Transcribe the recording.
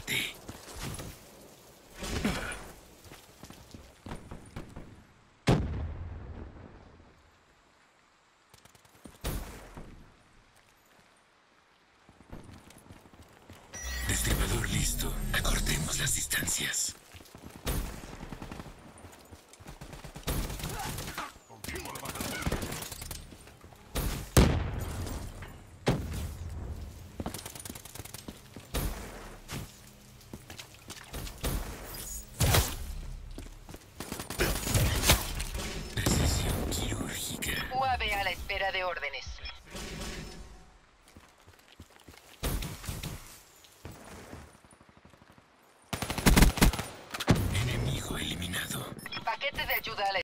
combate. Destripador listo. Acortemos las distancias. Precisión quirúrgica. UAV a la espera de órdenes.